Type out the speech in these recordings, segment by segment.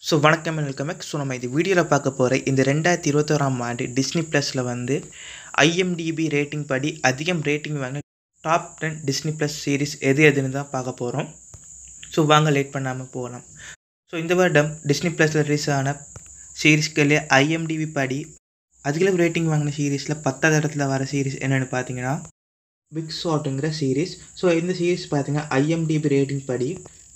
வணக்கம் welcome back. நம்ம இந்த வீடியோவில் பார்க்க போகிற இந்த 2021ஆம் ஆண்டு டிஸ்னி ப்ளஸில் வந்து ஐஎம்டிபி ரேட்டிங் படி அதிகம் ரேட்டிங் வாங்கின டாப் 10 டிஸ்னி ப்ளஸ் சீரிஸ் எதுன்னு தான் பார்க்க போகிறோம். வாங்க லேட் பண்ணாமல் போகலாம். இந்த வருடம் டிஸ்னி ப்ளஸில் ரிலீஸ் ஆன சீரீஸ்களே ஐஎம்டிபி படி அதிகளவு ரேட்டிங் வாங்கின சீரீஸில் 10வது இடத்துல வர சீரீஸ் என்னென்னு பார்த்தீங்கன்னா பிக் ஷாட்டுங்கிற சீரீஸ். இந்த சீரீஸ் பார்த்தீங்கன்னா ஐஎம்டிபி ரேட்டிங் படி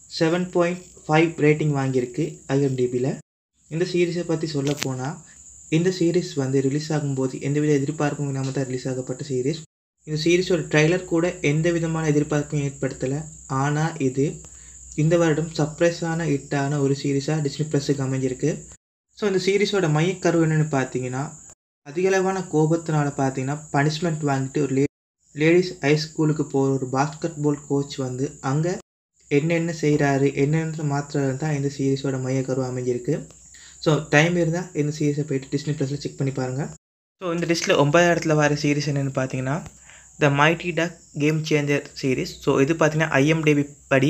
7.5 ரேட்டிங் வாங்கியிருக்கு ஐஎம்டிபியில். இந்த சீரீஸை பற்றி சொல்ல போனால் இந்த சீரீஸ் வந்து ரிலீஸ் ஆகும்போது எந்தவித எதிர்பார்ப்பும் இல்லாமல் தான் ரிலீஸ் ஆகப்பட்ட சீரீஸ். இந்த சீரீஸோட ட்ரைலர் கூட எந்த விதமான எதிர்பார்ப்பும் ஏற்படுத்தலை. ஆனால் இது இந்த வருடம் சர்ப்ரைஸான ஹிட்டான ஒரு சீரீஸாக டிஸ்னி ப்ளஸுக்கு அமைஞ்சிருக்கு. இந்த சீரீஸோட மையக்கரு என்னென்னு பார்த்தீங்கன்னா அதிகளவான கோபத்தினால பார்த்தீங்கன்னா பனிஷ்மெண்ட் வாங்கிட்டு ஒரு லேடிஸ் ஹைஸ்கூலுக்கு போகிற ஒரு பாஸ்கெட் பால் கோச் வந்து அங்கே என்னென்ன செய்கிறாரு என்னென்ன மாற்றுறது தான் இந்த சீரீஸோட மையக்கரு அமைஞ்சிருக்கு. டைம் இருந்தால் இந்த சீரீஸை போய்ட்டு டிஸ்னி ப்ளஸில் செக் பண்ணி பாருங்கள். இந்த லிஸ்ட்டில் 9வது இடத்துல வர சீரீஸ் என்னென்னு பார்த்தீங்கன்னா the mighty duck game changer series. இது பார்த்தீங்கன்னா ஐஎம்டிபி படி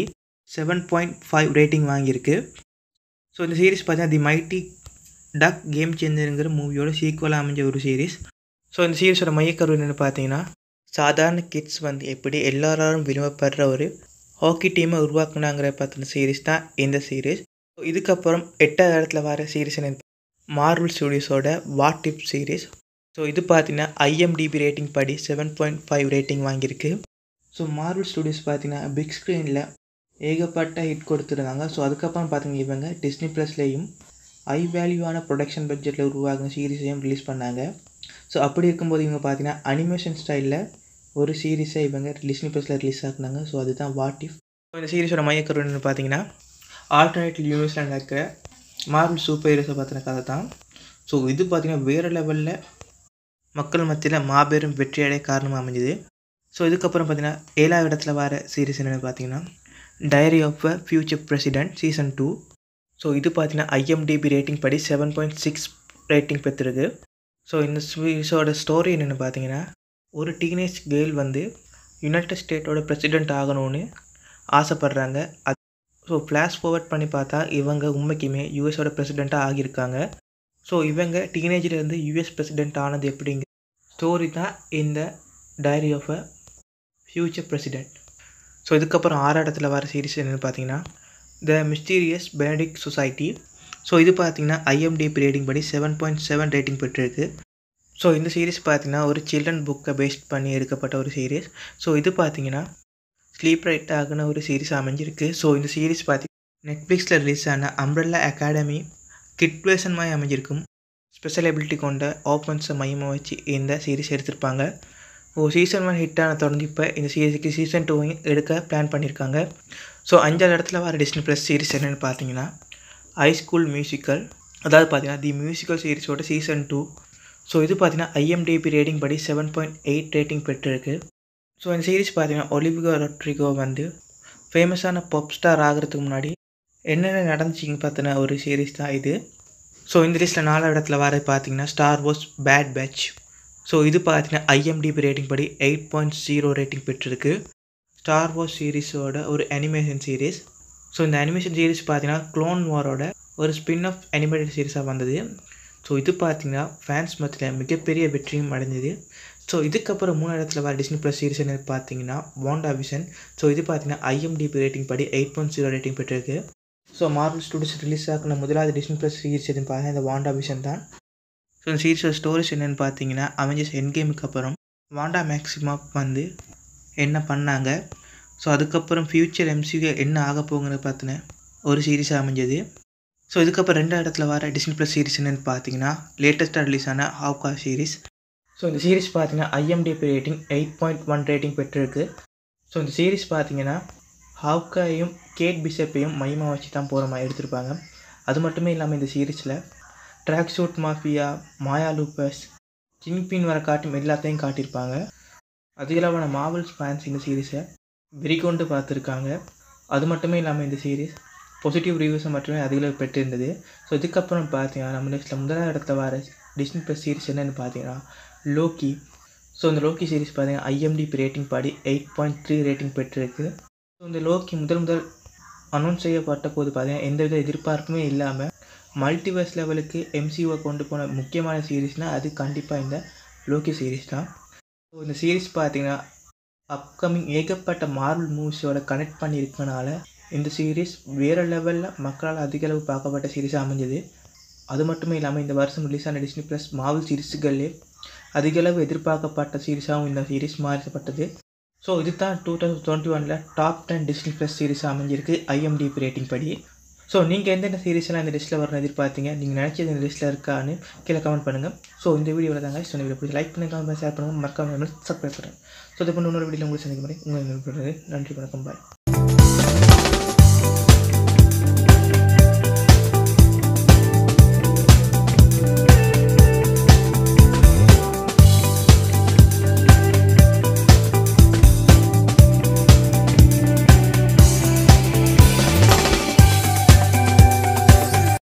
7.5 ரேட்டிங் வாங்கியிருக்கு. இந்த சீரீஸ் பார்த்தீங்கன்னா தி மைட்டி டக் கேம் சேஞ்சருங்கிற மூவியோட சீக்குவலாக அமைஞ்ச ஒரு சீரீஸ். இந்த சீரீஸோட மையக்கரு என்னென்னு பார்த்தீங்கன்னா சாதாரண கிட்ஸ் வந்து எப்படி எல்லாரும் விரும்பப்படுற ஒரு ஹாக்கி டீமை உருவாக்குனாங்கிற பற்றின சீரீஸ் தான் இந்த சீரீஸ். இதுக்கப்புறம் 8வது இடத்துல வர சீரீஸ் என்ன மார்வல் ஸ்டுடியோஸோட வாட் இஃப் சீரீஸ். இது பார்த்தீங்கன்னா ஐஎம்டிபி ரேட்டிங் படி 7.5 ரேட்டிங் வாங்கியிருக்கு. மார்வல் ஸ்டுடியோஸ் பார்த்தீங்கன்னா பிக் ஸ்க்ரீனில் ஏகப்பட்ட ஹிட் கொடுத்துருந்தாங்க. அதுக்கப்புறம் பார்த்தீங்கன்னா இவங்க டிஸ்னி ப்ளஸ்லேயும் ஹை வேல்யூவான ப்ரொடக்ஷன் பட்ஜெட்டில் உருவாகின சீரீஸையும் ரிலீஸ் பண்ணாங்க. அப்படி இருக்கும்போது இவங்க பார்த்தீங்கன்னா அனிமேஷன் ஸ்டைலில் ஒரு சீரீஸை இவங்க டிஸ்னி ப்ளஸில் ரிலீஸ் ஆக்குனாங்க. அதுதான் வாட் இஃப். இந்த சீரீஸோட மையக்கரு என்னென்னு பார்த்தீங்கன்னா ஆல்டர்னேட்டிவ் யூனிவர்ஸில் நடக்கிற மார்வல் சூப்பர் ஹீரோஸை பார்த்தின கதை தான். இது பார்த்திங்கன்னா வேறு லெவலில் மக்கள் மத்தியில் மாபெரும் வெற்றியடைய காரணமாக அமைஞ்சுது. இதுக்கப்புறம் பார்த்திங்கன்னா 7வது இடத்துல வர சீரீஸ் என்னென்னு பார்த்தீங்கன்னா diary of a future president season 2. இது பார்த்திங்கன்னா ஐஎம்டிபி ரேட்டிங் படி 7.6 ரேட்டிங் பெற்றிருக்கு. இந்த சீரீஸோட ஸ்டோரி என்னென்னு பார்த்தீங்கன்னா ஒரு டீனேஜ் கேர்ள் வந்து யுனைடெட் ஸ்டேட்டோட பிரசிடெண்ட் ஆகணும்னு ஆசைப்பட்றாங்க. ஃப்ளாஷ் ஃபார்வர்ட் பண்ணி பார்த்தா இவங்க உண்மைக்குமே யூஎஸோட பிரசிடெண்ட்டாக ஆகியிருக்காங்க. இவங்க டீனேஜ்லேருந்து யூஎஸ் பிரசிடெண்ட் ஆனது எப்படிங்கிற ஸ்டோரி தான் இந்த diary of a future president. இதுக்கப்புறம் 6வது இடத்துல வர சீரீஸ் என்னென்னு பார்த்தீங்கன்னா த மிஸ்டீரியஸ் பெனடிக்ட் சொசைட்டி. இது பார்த்தீங்கன்னா ஐஎம்டிபி ரேட்டிங் படி 7.7 ரேட்டிங் பெற்றிருக்கு. இந்த சீரீஸ் பார்த்தீங்கன்னா ஒரு சில்ட்ரன் புக்கை பேஸ்ட் பண்ணி எடுக்கப்பட்ட ஒரு சீரீஸ். இது பார்த்தீங்கன்னா ஸ்லீப் ரைட் ஆகின ஒரு சீரீஸ் அமைஞ்சிருக்கு. இந்த சீரீஸ் நெட்ஃப்ளிக்ஸில் ரிலீஸ் ஆன அம்ப்ரெல்லா அகாடமி கிட் வேர்ஷன் மாதிரி அமைஞ்சிருக்கும். ஸ்பெஷல் எபிலிட்டி கொண்ட ஆப்பன்ஸை மையமாக வச்சு இந்த சீரீஸ் எடுத்திருப்பாங்க. சீசன் 1 ஹிட்டான தொடர்ந்து இப்போ இந்த சீரீஸுக்கு சீசன் 2 எடுக்க பிளான் பண்ணியிருக்காங்க. 5வது இடத்துல வர டிஸ்னி ப்ளஸ் சீரீஸ் என்னென்னு பார்த்தீங்கன்னா ஹை ஸ்கூல் மியூசிக்கல். அதாவது பார்த்தீங்கன்னா தி மியூசிக்கல் சீரீஸோட சீசன் 2. இது பார்த்தீங்கன்னா ஐஎம்டிபி ரேட்டிங் படி 7.8 ரேட்டிங் பெற்றிருக்கு. இந்த சீரீஸ் பார்த்தீங்கன்னா ஒலிவியா ரொட்ரிகோ வந்து ஃபேமஸான பாப் ஸ்டார் ஆகிறதுக்கு முன்னாடி என்னென்ன நடந்துச்சிங்க பார்த்தின ஒரு சீரீஸ் தான் இது. இந்த லிஸ்ட்டில் 4வது இடத்துல வர பார்த்தீங்கன்னா ஸ்டார் வார்ஸ் பேட் பேட்ச். இது பார்த்தீங்கன்னா ஐஎம்டிபி ரேட்டிங் படி 8.0 ரேட்டிங் பெற்றிருக்கு. ஸ்டார் வார்ஸ் சீரீஸோட ஒரு அனிமேஷன் சீரீஸ். இந்த அனிமேஷன் சீரீஸ் பார்த்தீங்கன்னா க்ளோன் வாரோட ஒரு ஸ்பின் ஆஃப் அனிமேட்டட் சீரீஸாக வந்தது. இது பார்த்திங்கன்னா ஃபேன்ஸ் மத்தியில் மிகப்பெரிய வெற்றியும் அடைஞ்சது. இதுக்கப்புறம் 3வது இடத்துல வர டிஸ்னி ப்ளஸ் சீரீஸ் என்ன பார்த்தீங்கன்னா வாண்டாவிஷன். இது பார்த்திங்கன்னா ஐஎம்டிபி ரேட்டிங் படி 8.0 ரேட்டிங் பெற்றிருக்கு. மார்வல் ஸ்டுடியோஸ் ரிலீஸ் ஆகின முதலாவது டிஸ்னி ப்ளஸ் சீரீஸ் எதுன்னு பார்த்தீங்கன்னா இந்த வாண்டாவிஷன் தான். இந்த சீரீஸோட ஸ்டோரிஸ் என்னென்னு பார்த்தீங்கன்னா அவெஞ்சர்ஸ் எண்ட் கேமுக்கு அப்புறம் வாண்டா மேக்ஸிமாப் வந்து என்ன பண்ணாங்க, அதுக்கப்புறம் ஃப்யூச்சர் எம்சியூ என்ன ஆக போகுங்கிறத பார்த்தின ஒரு சீரீஸாக அமைஞ்சது. இதுக்கப்புறம் 2வது இடத்துல வர டிஸ்னி ப்ளஸ் சீரீஸ் என்னென்னு பார்த்தீங்கன்னா லேட்டஸ்ட்டாக ரிலீஸ் ஆன ஹாவ்கா சீரீஸ். இந்த சீரீஸ் பார்த்தீங்கன்னா ஐஎம்டிபி ரேட்டிங் 8.1 ரேட்டிங் பெற்றிருக்கு. இந்த சீரீஸ் பார்த்தீங்கன்னா ஹாவ்காயையும் கேட் பிஷப்பையும் மையமாக வச்சு தான் போகிற மாதிரி எடுத்திருப்பாங்க. அது மட்டுமே இல்லாமல் இந்த சீரீஸில் track suit mafia, Maya Lopez, Kingpin வர காட்டும் எல்லாத்தையும் காட்டியிருப்பாங்க. அதிகளவான மார்வல்ஸ் ஃபேன்ஸ் இந்த சீரீஸை வெறிகொண்டு பார்த்துருக்காங்க. அது மட்டுமே இல்லாமல் இந்த சீரீஸ் பாசிட்டிவ் ரிவ்யூஸை மட்டுமே அதிகளவு பெற்றிருந்தது. இதுக்கப்புறம் பார்த்தீங்கன்னா நம்ம லிஸ்ட்டில் 1வது இடத்துல வர டிஸ்னி ப்ளஸ் சீரீஸ் என்னென்னு பார்த்தீங்கன்னா லோக்கி. இந்த லோக்கி சீரீஸ் பார்த்தீங்கன்னா ஐஎம்டிபி ரேட்டிங் படி 8.3 ரேட்டிங் பெற்றிருக்கு. இந்த லோக்கி முதல் அனௌன்ஸ் செய்யப்பட்ட போது பார்த்தீங்கன்னா எந்தவித எதிர்பார்ப்புமே இல்லாமல் மல்டிவர்ஸ் லெவலுக்கு எம்சியூவை கொண்டு போன முக்கியமான சீரீஸ்னால் அது கண்டிப்பாக இந்த லோக்கி சீரீஸ் தான். ஸோ இந்த சீரீஸ் பார்த்தீங்கன்னா அப்கமிங் ஏகப்பட்ட மார்வல் மூவிஸோட கனெக்ட் பண்ணியிருக்கனால இந்த சீரீஸ் வேறு லெவலில் மக்களால் அதிகளவு பார்க்கப்பட்ட சீரீஸாக அமைஞ்சது. அது மட்டுமே இல்லாமல் இந்த வருஷம் ரிலீஸ் ஆன டிஸ்னி ப்ளஸ் மார்வல் சீரீஸுகளே அதிகளவு எதிர்பார்க்கப்பட்ட சீரீஸாகவும் இந்த சீரீஸ் மாற்றப்பட்டது. ஸோ இது தான் 2021 டாப் 10 டிஸ்னி ப்ளஸ் சீரீஸாக அமைஞ்சிருக்கு IMDb ரேட்டிங் படி. ஸோ நீங்கள் எந்தெந்த சீரீஸ்லாம் இந்த லிஸ்ட்டில் வரணும் எதிர்பார்த்தீங்க, நீங்கள் நினச்சது இந்த லிஸ்ட்டில் இருக்கான்னு கீழே கமெண்ட் பண்ணுங்கள். ஸோ இந்த வீடியோவில் தாங்க இந்த வீடியோ பிடிச்சி லைக் பண்ணுங்கள், கமெண்ட் ஷேர் பண்ணுங்கள், மறக்காமல் சப்ஸ்கிரைப் பண்ணுங்கள். ஸோ இது பண்ண இன்னொரு வீடியோவில் உங்களுக்கு சந்திக்கும் முறை உங்கள் நன்றி, வணக்கம், பாய்.